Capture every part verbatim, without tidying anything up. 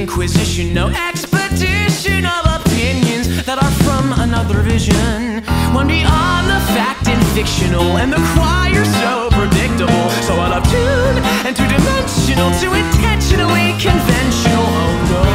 inquisition, no expedition of opinions that are from another vision, one beyond the fact and fictional, and the choir so predictable, so out of tune and two-dimensional, too intentionally conventional. Oh no.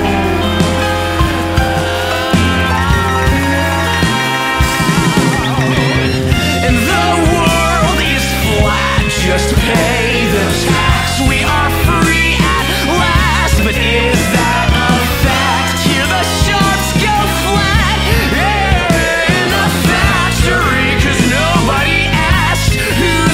Just pay the tax, we are free at last. But is that a fact? Here the sharps go flat in the factory, 'cause nobody asked who's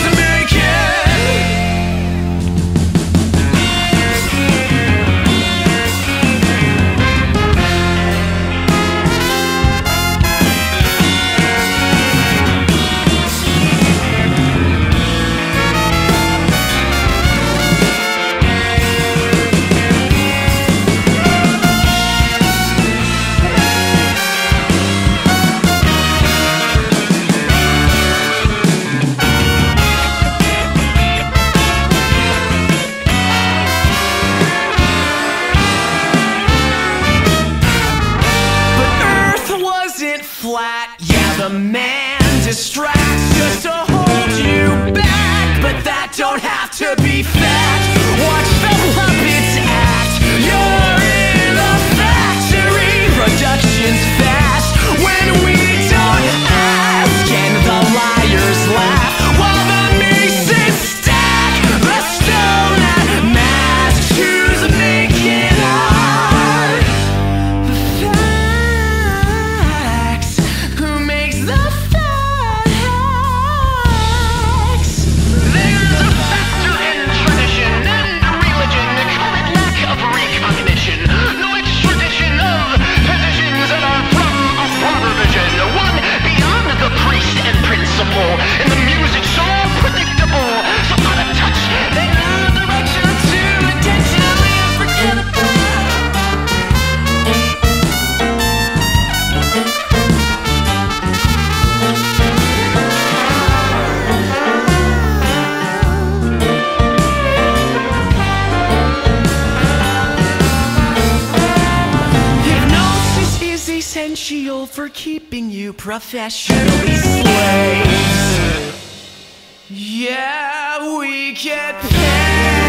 flat? Yeah, the man distracts just to hold you back, but that don't have to be fact. Watch the puppets act. You're in a factory. Production's fast when we don't ask, and the liars laugh while the masons stack the stone that masks who's making art. And the music so predictable, so out of touch, they have direction too intentionally unforgettable. Hypnosis is essential for keeping you professionally slaves. Yeah, we get paid.